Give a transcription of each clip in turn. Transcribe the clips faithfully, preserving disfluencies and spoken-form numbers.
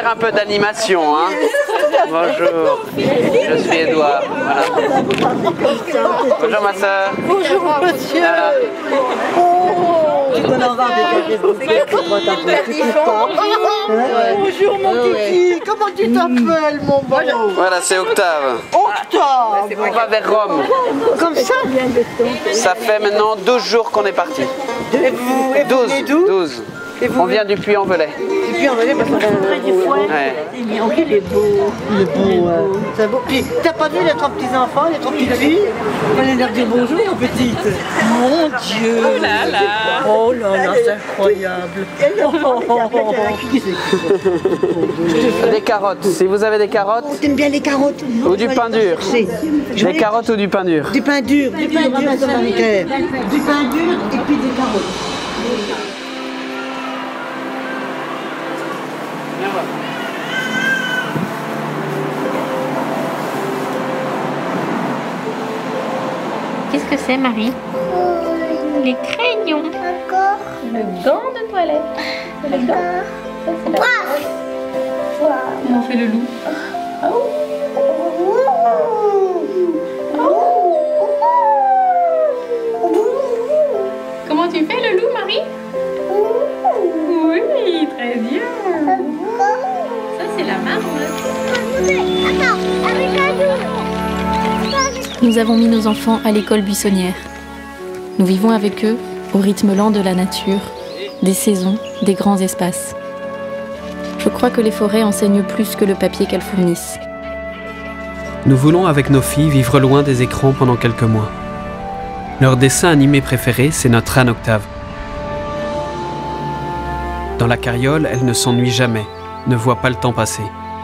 faire un peu d'animation, hein. Bonjour, je suis Edouard. Voilà. Bonjour ma soeur. Bonjour monsieur. Voilà. Tu dois en avoir des Bonjour mon petit. Comment tu t'appelles mon beau? Voilà, c'est Octave. Octave. On va vers Rome. Comme ça? Ça fait maintenant douze jours qu'on est parti. Et vous, et vous venez d'où? douze. On vient du Puy-en-Velay. Du Puy-en-Velay parce qu'on a des fois. Ouais. Il est beau. Il est beau. C'est beau. Puis t'as pas vu les trois petits enfants, les trois petites filles? On va leur dire bonjour aux petites. Mon Dieu. Oh là là. Oh là là, c'est incroyable. Des carottes. Si vous avez des carottes. Oh, t'aimes bien les carottes? Ou du pain dur. Des carottes ou du pain dur? Du pain dur. Du pain dur, ça va faire. Du pain dur et puis des carottes. Qu'est-ce que c'est, Marie? Les crayons. Encore. Le gant de toilette. C'est le gant. Ça, c'est la... Comment on fait le loup? Comment tu fais le loup, Marie? Oui, très bien. Ça, c'est la marche. Attends, avec un jour. Nous avons mis nos enfants à l'école buissonnière. Nous vivons avec eux au rythme lent de la nature, des saisons, des grands espaces. Je crois que les forêts enseignent plus que le papier qu'elles fournissent. Nous voulons avec nos filles vivre loin des écrans pendant quelques mois. Leur dessin animé préféré, c'est notre Anne Octave. Dans la carriole, elle ne s'ennuie jamais, ne voit pas le temps passer.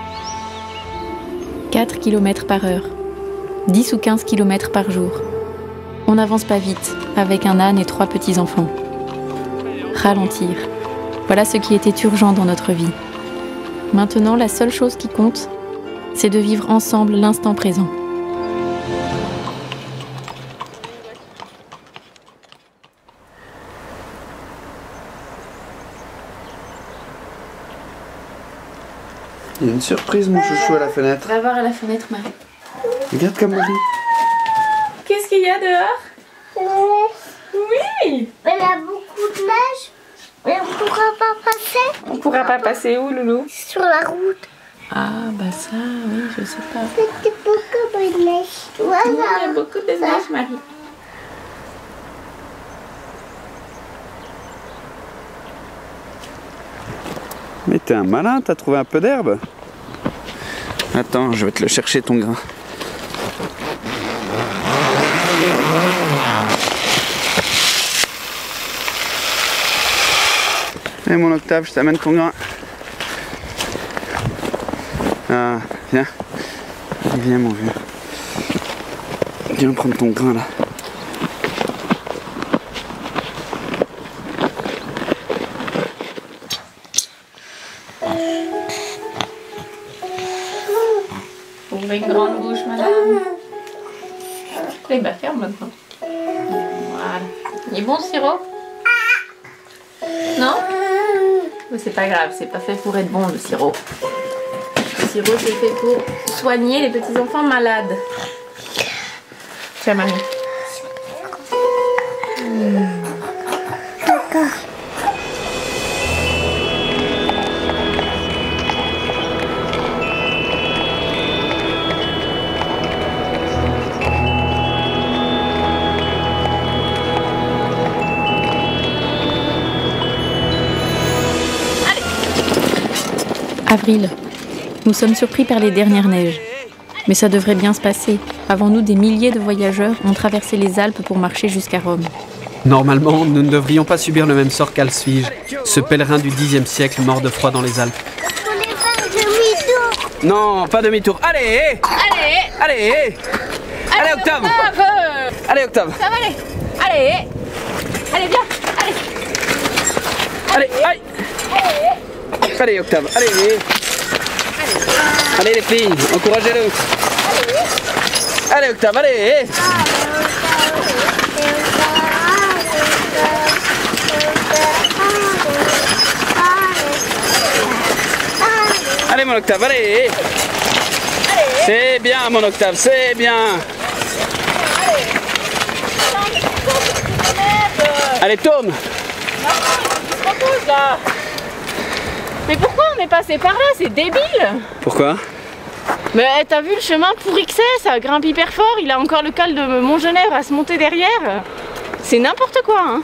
quatre kilomètres par heure. dix ou quinze kilomètres par jour. On n'avance pas vite, avec un âne et trois petits-enfants. Ralentir. Voilà ce qui était urgent dans notre vie. Maintenant, la seule chose qui compte, c'est de vivre ensemble l'instant présent. Il y a une surprise, mon chouchou, à la fenêtre. Va voir à la fenêtre, Marie. Regarde comme Marie. Qu'est-ce qu'il y a dehors? Oui. Il y a beaucoup de neige. Mais on ne pourra pas passer. On pourra pas passer où, Loulou? Sur la route. Ah, bah ça, oui, je sais pas. C'est beaucoup de neige. Voilà. Oui, il y a beaucoup de neige, Marie. Mais t'es un malin, t'as trouvé un peu d'herbe. Attends, je vais te le chercher ton grain. Allez mon Octave, je t'amène ton grain. Ah, viens. Allez, viens mon vieux. Viens prendre ton grain là. Ouvrez une grande bouche, madame. Eh ben, ferme maintenant. Voilà. Il est bon, ce sirop? Non? Mais c'est pas grave, c'est pas fait pour être bon, le sirop. Le sirop, c'est fait pour soigner les petits-enfants malades. Tiens, Marie. D'accord. Avril. Nous sommes surpris par les dernières neiges. Mais ça devrait bien se passer. Avant nous, des milliers de voyageurs ont traversé les Alpes pour marcher jusqu'à Rome. Normalement, nous ne devrions pas subir le même sort qu'Alswige, ce pèlerin du dixième siècle mort de froid dans les Alpes. On est pas demi-tour. Non, pas demi-tour. Allez Allez Allez Allez Octave Allez Octave Ça va aller. Allez Allez, viens. Allez Allez, aïe Allez Octave, allez Allez les filles, encouragez-le. Allez Octave, allez Allez Allez mon Octave, allez. C'est bien mon Octave, c'est bien. Allez, tourne. Repose là. Mais pourquoi on est passé par là? C'est débile. Pourquoi? Mais t'as vu le chemin pourri que c'est? Ça grimpe hyper fort. Il a encore le col de Montgenèvre à se monter derrière. C'est n'importe quoi, hein.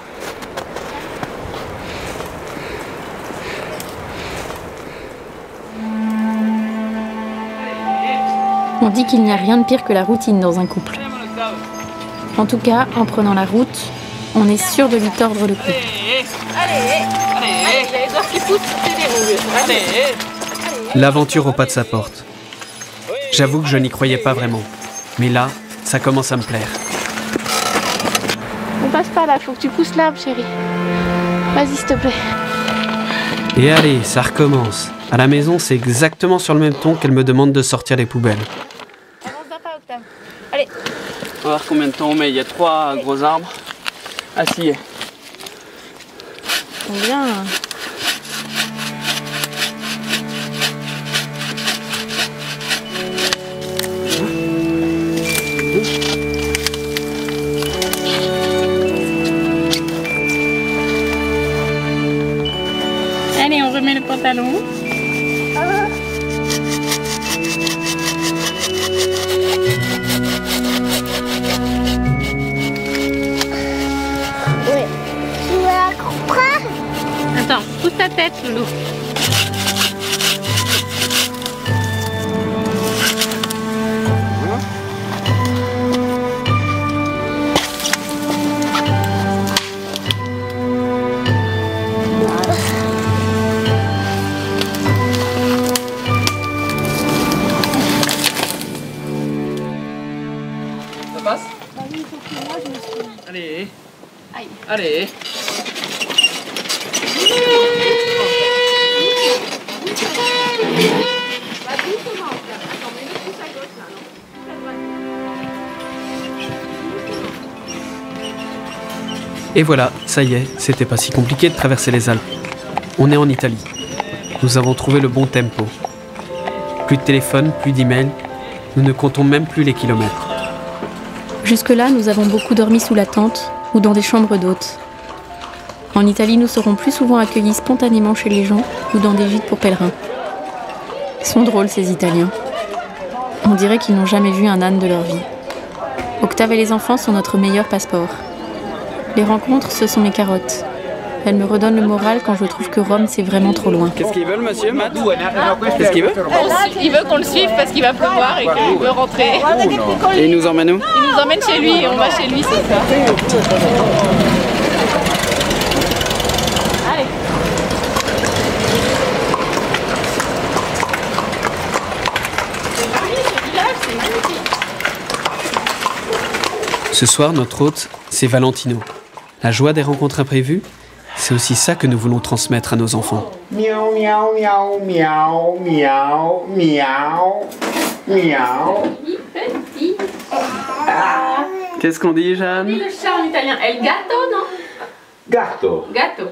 On dit qu'il n'y a rien de pire que la routine dans un couple. En tout cas, en prenant la route, on est sûr de lui tordre le cou. Allez, allez, allez, il y a les doigts qui poussent, c'est des rouges. Allez. L'aventure au pas de sa porte. J'avoue que je n'y croyais pas vraiment. Mais là, ça commence à me plaire. On passe pas là, faut que tu pousses l'arbre, chérie. Vas-y, s'il te plaît. Et allez, ça recommence. À la maison, c'est exactement sur le même ton qu'elle me demande de sortir les poubelles. Avance d'un pas, Octave. Allez. On va voir combien de temps on met. Il y a trois gros arbres. Assis. Combien? Allez, on remet le pantalon. Oui. Tu la comprends? Attends, pousse ta tête, Loulou. Ça passe? Allez. Allez. Et voilà, ça y est, c'était pas si compliqué de traverser les Alpes. On est en Italie. Nous avons trouvé le bon tempo. Plus de téléphone, plus d'email. Nous ne comptons même plus les kilomètres. Jusque-là, nous avons beaucoup dormi sous la tente ou dans des chambres d'hôtes. En Italie, nous serons plus souvent accueillis spontanément chez les gens ou dans des gîtes pour pèlerins. Ils sont drôles, ces Italiens. On dirait qu'ils n'ont jamais vu un âne de leur vie. Octave et les enfants sont notre meilleur passeport. Les rencontres, ce sont mes carottes. Elles me redonnent le moral quand je trouve que Rome, c'est vraiment trop loin. Qu'est-ce qu'ils veulent, monsieur, Matt? Qu'est-ce qu'il veut? Il veut qu'on le suive parce qu'il va pleuvoir et qu'il veut rentrer. Et il nous emmène où? Il nous emmène chez lui et on va chez lui, c'est ça. Allez. C'est joli ce village, c'est magnifique. Ce soir, notre hôte, c'est Valentino. La joie des rencontres imprévues, c'est aussi ça que nous voulons transmettre à nos enfants. Miaou, miaou, miaou, miaou, miaou, miaou, miaou. Petit. Qu'est-ce qu'on dit, Jeanne? Le chat en italien, el gatto, non? Gatto. Gatto.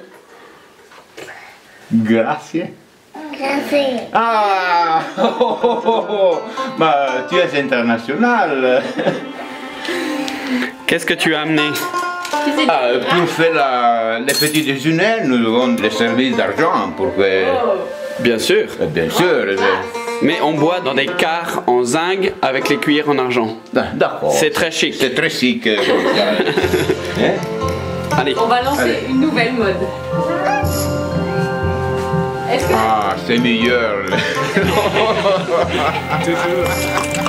Grazie. Grazie. Ah, oh, oh, oh, oh. Bah, tu es international. Qu'est-ce que tu as amené? Ah, pour faire la, les petits déjeuners, nous avons des services d'argent pour que... Bien sûr. Bien sûr. Mais on boit dans des quarts en zinc avec les cuillères en argent. D'accord. C'est très chic. C'est très chic. Hein? Allez. On va lancer Allez. une nouvelle mode. Est-ce que Ah, c'est meilleur. Toujours.